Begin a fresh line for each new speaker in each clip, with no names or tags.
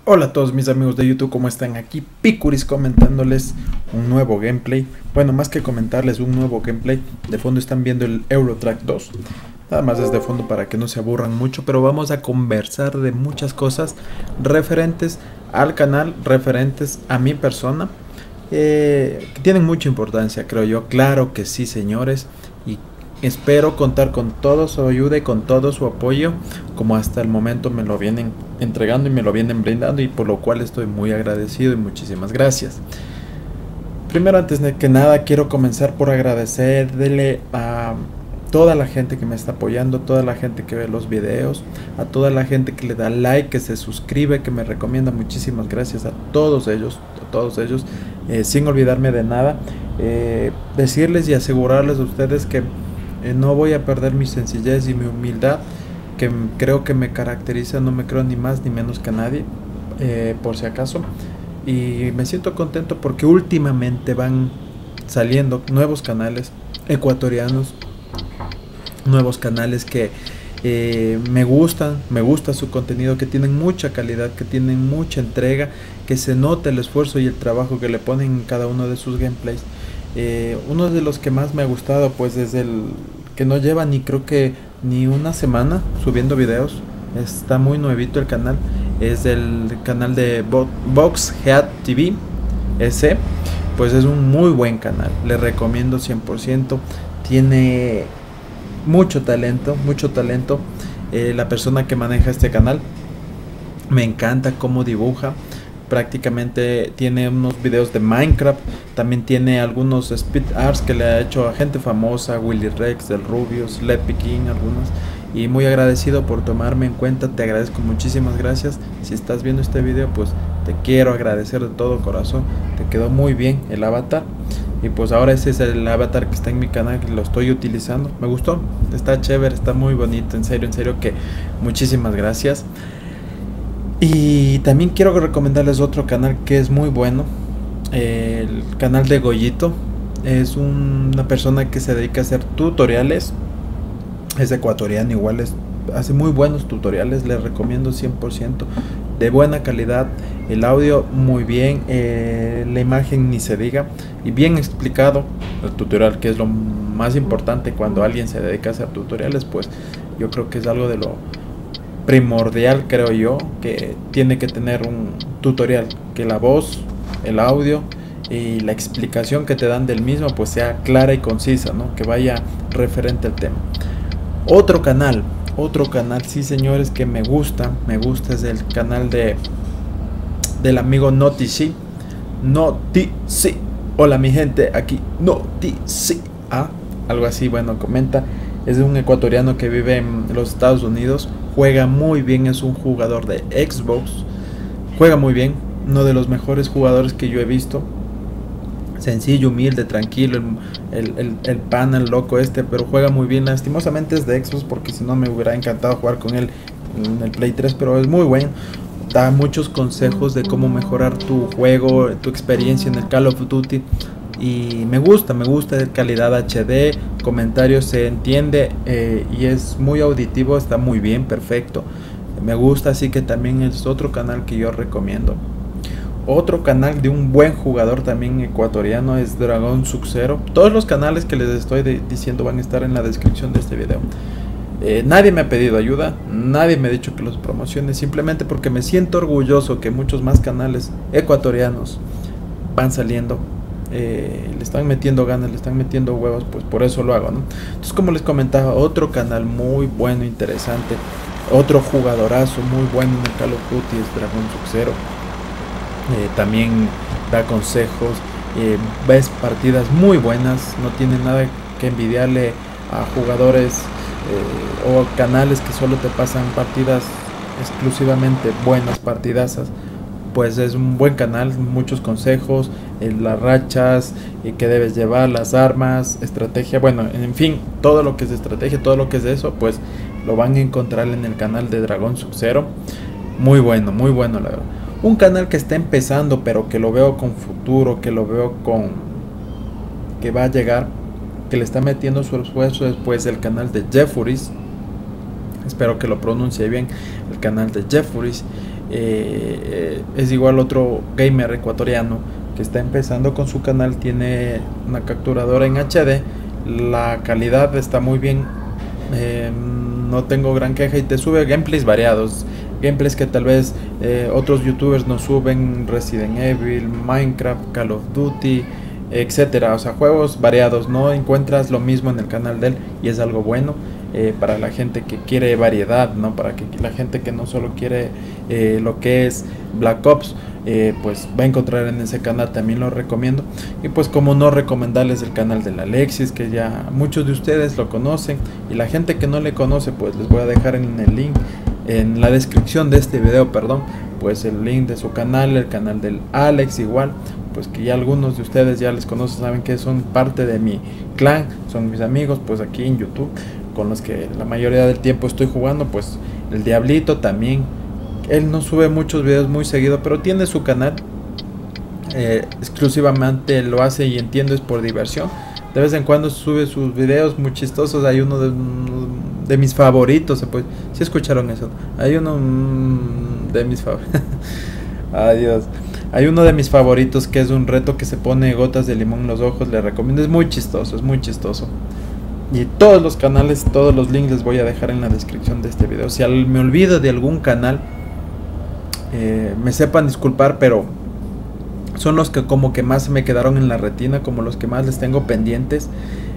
Hola a todos mis amigos de YouTube, ¿cómo están? Aquí Picuris comentándoles un nuevo gameplay. Bueno, más que comentarles un nuevo gameplay, de fondo están viendo el Eurotrack 2. Nada más desde fondo para que no se aburran mucho, pero vamos a conversar de muchas cosas referentes al canal, referentes a mi persona, que tienen mucha importancia, creo yo. Claro que sí, señores, y espero contar con toda su ayuda y con todo su apoyo, como hasta el momento me lo vienen entregando y me lo vienen brindando, y por lo cual estoy muy agradecido y muchísimas gracias. Primero, antes de que nada, quiero comenzar por agradecerle a toda la gente que me está apoyando, toda la gente que ve los videos, a toda la gente que le da like, que se suscribe, que me recomienda. Muchísimas gracias a todos ellos, sin olvidarme de nada. Decirles y asegurarles a ustedes que no voy a perder mi sencillez y mi humildad, que creo que me caracteriza. No me creo ni más ni menos que nadie, por si acaso. Y me siento contento porque últimamente van saliendo nuevos canales ecuatorianos, nuevos canales que me gusta su contenido, que tienen mucha calidad, que tienen mucha entrega, que se nota el esfuerzo y el trabajo que le ponen en cada uno de sus gameplays. Uno de los que más me ha gustado, pues desde el que no lleva ni creo que ni una semana subiendo videos, está muy nuevito el canal, es el canal de Boxhead TV ese. Pues es un muy buen canal, le recomiendo 100%. Tiene mucho talento, mucho talento. La persona que maneja este canal, me encanta cómo dibuja. Prácticamente tiene unos videos de Minecraft, también tiene algunos speed arts que le ha hecho a gente famosa, Willy Rex, del Rubius, Leppy King, algunos. Y muy agradecido por tomarme en cuenta, te agradezco, muchísimas gracias. Si estás viendo este video, pues te quiero agradecer de todo corazón. Te quedó muy bien el avatar, y pues ahora ese es el avatar que está en mi canal, que lo estoy utilizando. Me gustó, está chévere, está muy bonito, en serio que muchísimas gracias. Y también quiero recomendarles otro canal que es muy bueno, el canal de Goyito. Es una persona que se dedica a hacer tutoriales, es ecuatoriano, igual hace muy buenos tutoriales, les recomiendo 100%, de buena calidad, el audio muy bien, la imagen ni se diga, y bien explicado el tutorial, que es lo más importante cuando alguien se dedica a hacer tutoriales. Pues yo creo que es algo de lo primordial, creo yo, que tiene que tener un tutorial, que la voz, el audio y la explicación que te dan del mismo pues sea clara y concisa, ¿no? Que vaya referente al tema. Otro canal, sí, señores, que me gusta es el canal del amigo Notici. Hola mi gente, aquí Notici, algo así. Bueno, comenta. Es un ecuatoriano que vive en los Estados Unidos. Juega muy bien, es un jugador de Xbox. Juega muy bien, uno de los mejores jugadores que yo he visto. Sencillo, humilde, tranquilo, el pana, el loco este, pero juega muy bien. Lastimosamente es de Xbox, porque si no me hubiera encantado jugar con él en el Play 3, pero es muy bueno. Da muchos consejos de cómo mejorar tu juego, tu experiencia en el Call of Duty. Y me gusta de calidad HD, comentarios se entiende, y es muy auditivo, está muy bien, perfecto, me gusta. Así que también es otro canal que yo recomiendo. Otro canal de un buen jugador también ecuatoriano es Dragon Sub-Zero. Todos los canales que les estoy diciendo van a estar en la descripción de este video. Nadie me ha pedido ayuda, nadie me ha dicho que los promocione, simplemente porque me siento orgulloso que muchos más canales ecuatorianos van saliendo. Le están metiendo ganas, le están metiendo huevos, pues por eso lo hago, ¿no? Entonces, como les comentaba, otro canal muy bueno, interesante, otro jugadorazo muy bueno en el Call of Duty es Dragon Sub-Zero. También da consejos, ves partidas muy buenas, no tiene nada que envidiarle a jugadores o canales que solo te pasan partidas exclusivamente buenas, partidazas. Pues es un buen canal, muchos consejos, las rachas que debes llevar, las armas, estrategia, bueno, en fin, todo lo que es estrategia, todo lo que es de eso, pues lo van a encontrar en el canal de Dragon Sub-Zero. Muy bueno, la verdad. Un canal que está empezando, pero que lo veo con futuro, que lo veo con que va a llegar, que le está metiendo su esfuerzo, después el canal de Jeffries. Espero que lo pronuncie bien, el canal de Jeffries. es igual otro gamer ecuatoriano que está empezando con su canal, tiene una capturadora en HD, la calidad está muy bien, no tengo gran queja y te sube gameplays variados, gameplays que tal vez otros youtubers no suben, Resident Evil, Minecraft, Call of Duty, etcétera, o sea, juegos variados, no encuentras lo mismo en el canal de él y es algo bueno. Para la gente que quiere variedad, ¿no? Para que la gente que no solo quiere lo que es Black Ops, pues va a encontrar en ese canal, también lo recomiendo. Y pues como no recomendarles el canal del Alexis, que ya muchos de ustedes lo conocen, y la gente que no le conoce, pues les voy a dejar en el link, en la descripción de este video, perdón, pues el link de su canal, el canal del Alex igual, pues que ya algunos de ustedes ya les conocen, saben que son parte de mi clan, son mis amigos, pues aquí en YouTube, con los que la mayoría del tiempo estoy jugando. Pues el Diablito también, él no sube muchos videos muy seguido, pero tiene su canal, exclusivamente lo hace y entiendo es por diversión. De vez en cuando sube sus videos muy chistosos. Hay uno de mis favoritos, se puede, si escucharon eso, hay uno de mis favoritos. Adiós. Hay uno de mis favoritos que es un reto que se pone gotas de limón en los ojos, le recomiendo, es muy chistoso, es muy chistoso. Y todos los canales, todos los links les voy a dejar en la descripción de este video. Si me olvido de algún canal, me sepan disculpar, pero son los que como que más me quedaron en la retina, como los que más les tengo pendientes.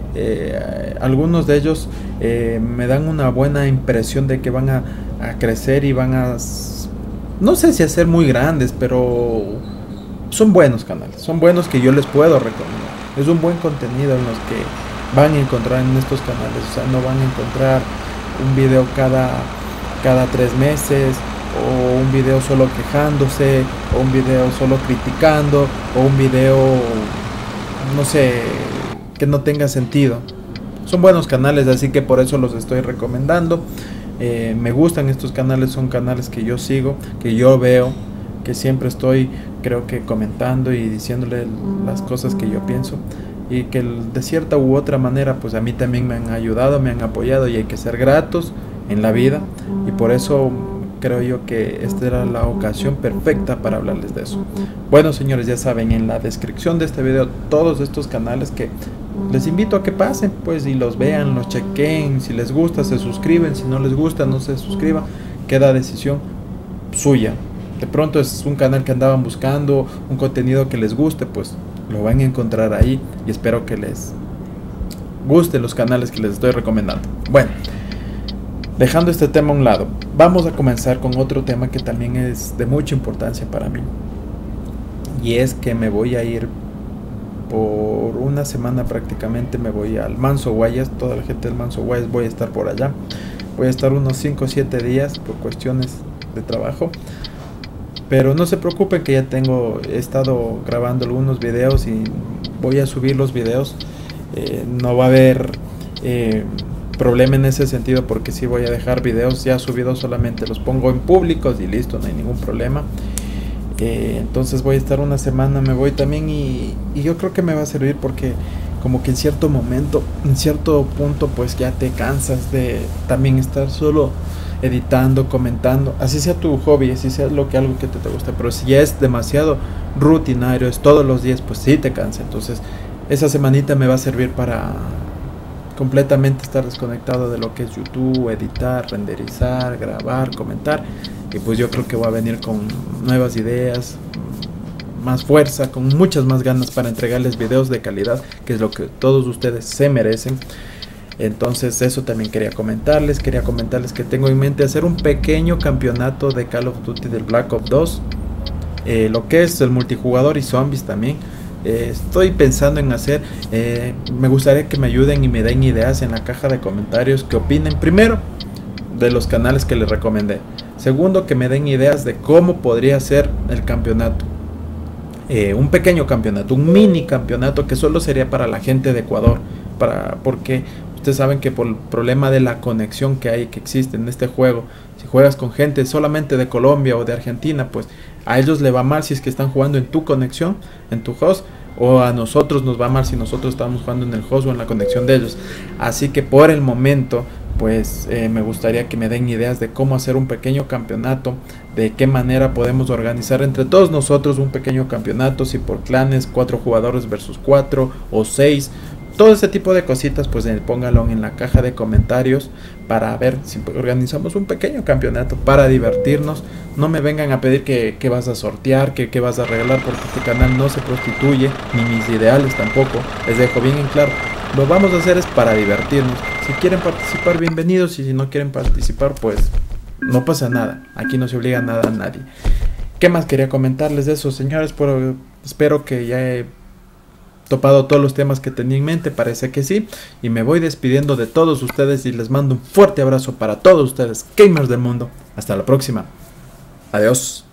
Algunos de ellos me dan una buena impresión de que van a crecer y van a, no sé si a ser muy grandes, pero son buenos canales, son buenos que yo les puedo recomendar. Es un buen contenido en los que van a encontrar en estos canales, o sea, no van a encontrar un video cada 3 meses, o un video solo quejándose, o un video solo criticando, o un video, no sé, que no tenga sentido. Son buenos canales, así que por eso los estoy recomendando. Me gustan estos canales, son canales que yo sigo, que yo veo, que siempre estoy, creo que comentando y diciéndole las cosas que yo pienso, y que de cierta u otra manera pues a mí también me han ayudado, me han apoyado, y hay que ser gratos en la vida, y por eso creo yo que esta era la ocasión perfecta para hablarles de eso. Bueno, señores, ya saben, en la descripción de este video todos estos canales que les invito a que pasen pues y los vean, los chequen, si les gusta se suscriben, si no les gusta no se suscriban, queda decisión suya. De pronto es un canal que andaban buscando, un contenido que les guste, pues lo van a encontrar ahí, y espero que les guste los canales que les estoy recomendando. Bueno, dejando este tema a un lado, vamos a comenzar con otro tema que también es de mucha importancia para mí, y es que me voy a ir por una semana prácticamente, me voy al Manso Guayas. Toda la gente del Manso Guayas voy a estar por allá, voy a estar unos 5 o 7 días por cuestiones de trabajo. Pero no se preocupen que ya he estado grabando algunos videos y voy a subir los videos. No va a haber problema en ese sentido, porque sí voy a dejar videos ya subidos, solamente los pongo en públicos y listo, no hay ningún problema. Entonces voy a estar una semana, me voy también, y yo creo que me va a servir, porque como que en cierto momento, en cierto punto, pues ya te cansas de también estar solo editando, comentando, así sea tu hobby, así sea algo que te gusta, pero si ya es demasiado rutinario, es todos los días, pues sí te cansa. Entonces esa semanita me va a servir para completamente estar desconectado de lo que es YouTube, editar, renderizar, grabar, comentar, y pues yo creo que voy a venir con nuevas ideas, más fuerza, con muchas más ganas para entregarles videos de calidad, que es lo que todos ustedes se merecen. Entonces eso también quería comentarles que tengo en mente hacer un pequeño campeonato de Call of Duty del Black Ops 2, lo que es el multijugador y zombies también. Estoy pensando en hacer, me gustaría que me ayuden y me den ideas en la caja de comentarios, que opinen primero de los canales que les recomendé, segundo que me den ideas de cómo podría ser el campeonato, un pequeño campeonato, un mini campeonato que solo sería para la gente de Ecuador, porque ustedes saben que por el problema de la conexión que existe en este juego, si juegas con gente solamente de Colombia o de Argentina, pues a ellos le va mal si es que están jugando en tu conexión, en tu host, o a nosotros nos va mal si nosotros estamos jugando en el host o en la conexión de ellos. Así que por el momento, pues me gustaría que me den ideas de cómo hacer un pequeño campeonato de qué manera podemos organizar entre todos nosotros un pequeño campeonato, si por clanes, 4 jugadores versus 4 o 6. Todo ese tipo de cositas, pues póngalo en la caja de comentarios para ver si organizamos un pequeño campeonato para divertirnos. No me vengan a pedir que vas a sortear, que vas a regalar, porque este canal no se prostituye, ni mis ideales tampoco. Les dejo bien en claro, lo vamos a hacer es para divertirnos. Si quieren participar, bienvenidos, y si no quieren participar, pues no pasa nada. Aquí no se obliga nada a nadie. ¿Qué más quería comentarles de eso, señores? Espero que ya he topado todos los temas que tenía en mente, parece que sí, y me voy despidiendo de todos ustedes y les mando un fuerte abrazo para todos ustedes, gamers del mundo. Hasta la próxima. Adiós.